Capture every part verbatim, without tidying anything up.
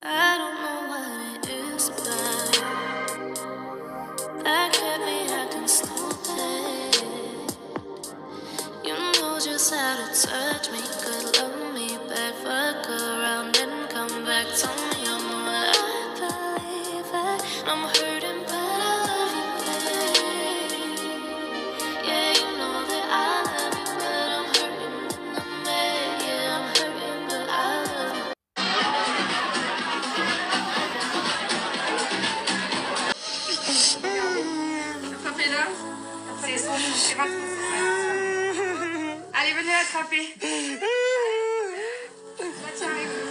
I don't know what it is, but that kept me acting stupid. You know just how to touch me, could love me back, fuck around and come back to me. I'm what I believe it. I'm hurting, but I love you, babe. Yeah, you know that I love you, but I'm hurting in the bed. Yeah, I'm hurting, but I love you. Attrapez-la. C'est son nom, c'est votre Allez, venez l'attraper. Tiens avec vous.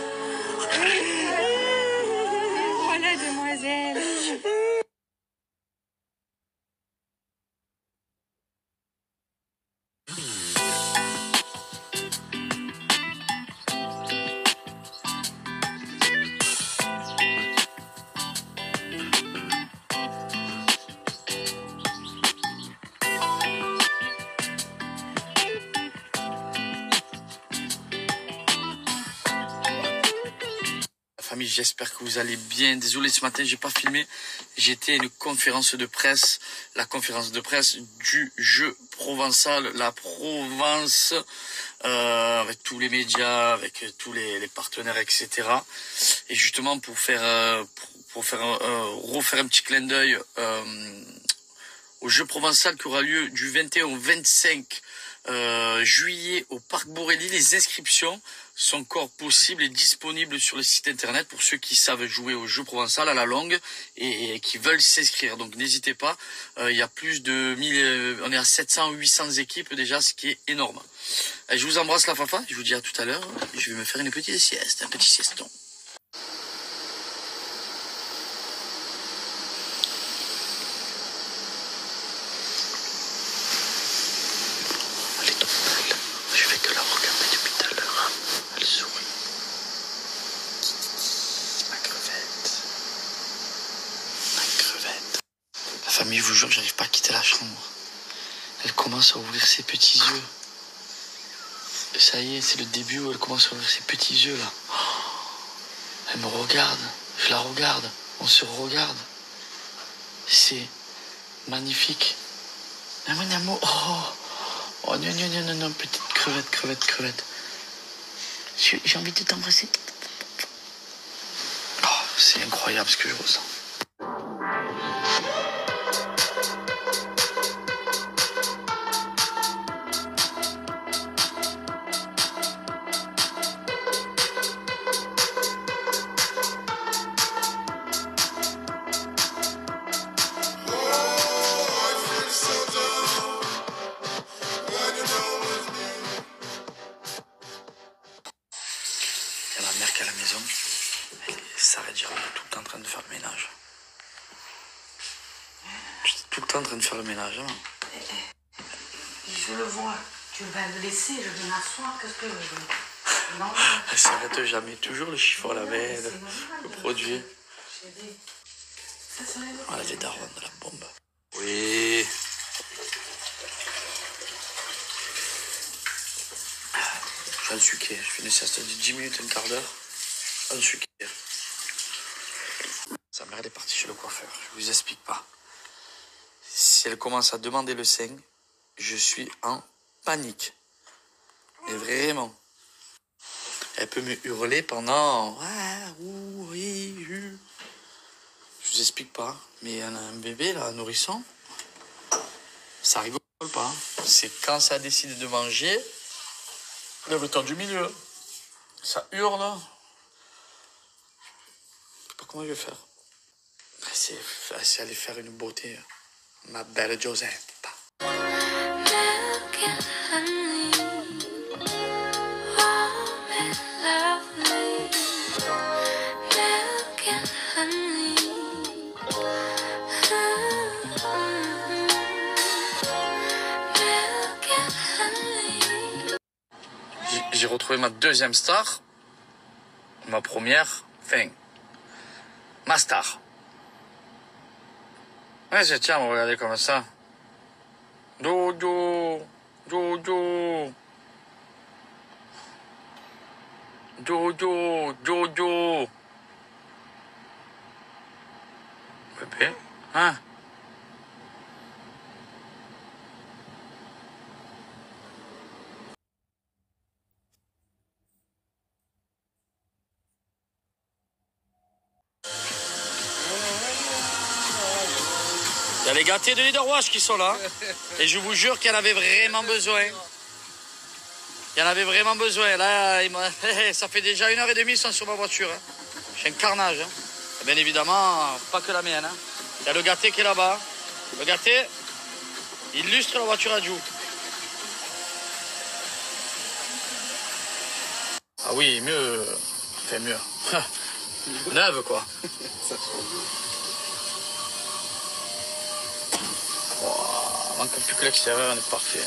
Voilà, demoiselle. Famille, j'espère que vous allez bien. Désolé, ce matin, j'ai pas filmé. J'étais à une conférence de presse, la conférence de presse du jeu provençal, la Provence, euh, avec tous les médias, avec tous les, les partenaires, et cetera. Et justement, pour faire, euh, pour, pour faire, euh, refaire un petit clin d'œil euh, au jeu provençal qui aura lieu du vingt et un au vingt-cinq euh, juillet au Parc Borély. Les inscriptions sont encore possibles et disponibles sur le site internet pour ceux qui savent jouer au jeu provençal à la longue et, et qui veulent s'inscrire. Donc n'hésitez pas, euh, il y a plus de mille, euh, on est à sept cents, huit cents équipes déjà, ce qui est énorme. Allez, je vous embrasse la fafa, je vous dis à tout à l'heure. Je vais me faire une petite sieste, un petit sieston. Famille, je vous jure, j'arrive pas à quitter la chambre. Elle commence à ouvrir ses petits yeux. Et ça y est, c'est le début où elle commence à ouvrir ses petits yeux là. Elle me regarde, je la regarde, on se regarde. C'est magnifique. Oh, oh non, non, non, non, non, petite crevette, crevette, crevette. J'ai envie de t'embrasser. Oh, c'est incroyable ce que je ressens. Il y a ma mère qui est à la maison. Elle s'arrête jamais, tout le temps en train de faire le ménage. J'étais tout le temps en train de faire le ménage. Hein. Je le vois. Tu vas me laisser, je vais m'asseoir. Qu'est-ce que je veux? Non. Elle s'arrête jamais, toujours le chiffon à la main, le produit. Voilà des darons de la bombe. Oui. Je viens de suquer. Je fais une sieste de dix minutes, un quart d'heure. Je viens de suquer. Sa mère elle est partie chez le coiffeur. Je vous explique pas. Si elle commence à demander le sein, je suis en panique. Mais vraiment. Elle peut me hurler pendant... Ah, oui, oui. Je vous explique pas. Mais elle a un bébé, là, un nourrisson. Ça rigole pas. C'est quand ça décide de manger, le bouton du milieu. Ça hurle. Je sais pas comment je vais faire. C'est, c'est aller faire une beauté. Ma belle Josette. J'ai retrouvé ma deuxième star. Ma première, fin. Ma star. Ouais, c'est tiens, on va regarder comme ça. Dodo, Dodo, Dodo, Dodo. Pépé. Hein? Il y a les gâtés de Leaderwash qui sont là. Et je vous jure qu'il y en avait vraiment besoin. Il y en avait vraiment besoin. Là, il m'a- ça fait déjà une heure et demie qu'ils sont sur ma voiture. Hein. C'est un carnage. Hein. Et bien évidemment, pas que la mienne. Hein. Il y a le gâté qui est là-bas. Le gâté illustre la voiture à Joe. Ah oui, mieux. Enfin, mieux. Neuve, quoi. Oh, manque plus que l'extérieur, on est parfait.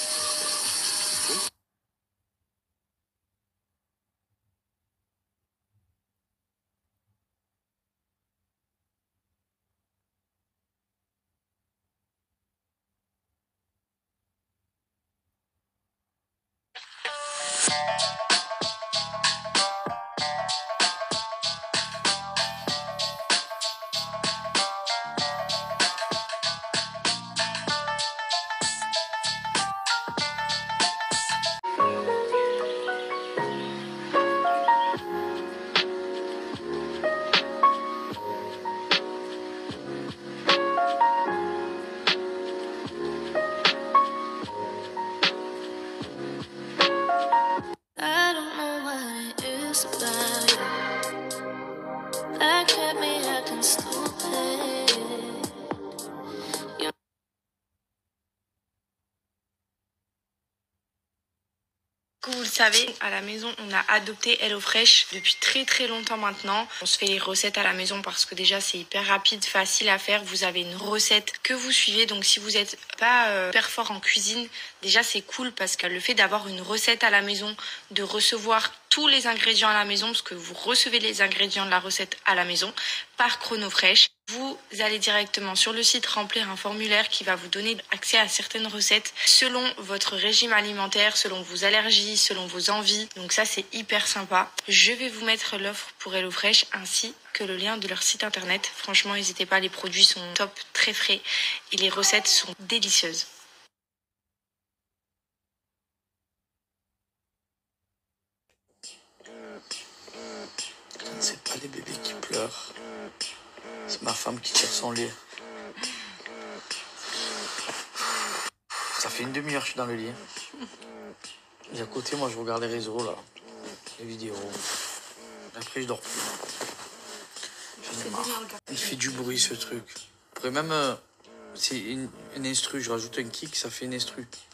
I don't know what it is about you that kept me acting stupid. You Comme vous le savez, à la maison, on a adopté HelloFresh depuis très très longtemps maintenant. On se fait les recettes à la maison parce que déjà c'est hyper rapide, facile à faire. Vous avez une recette que vous suivez. Donc si vous n'êtes pas euh, hyper fort en cuisine, déjà c'est cool parce que le fait d'avoir une recette à la maison, de recevoir tous les ingrédients à la maison, parce que vous recevez les ingrédients de la recette à la maison par Chronofresh. Vous allez directement sur le site remplir un formulaire qui va vous donner accès à certaines recettes selon votre régime alimentaire, selon vos allergies, selon vos envies. Donc ça, c'est hyper sympa. Je vais vous mettre l'offre pour HelloFresh ainsi que le lien de leur site internet. Franchement, n'hésitez pas, les produits sont top, très frais et les recettes sont délicieuses. C'est pas les bébés qui pleurent. C'est ma femme qui tire son lait. Ça fait une demi-heure que je suis dans le lit. Et à côté, moi, je regarde les réseaux, là. Les vidéos. Après, je dors plus. J'en ai marre. Il fait du bruit, ce truc. Je pourrais même... euh, c'est une, une instru. Je rajoute un kick, ça fait une instru.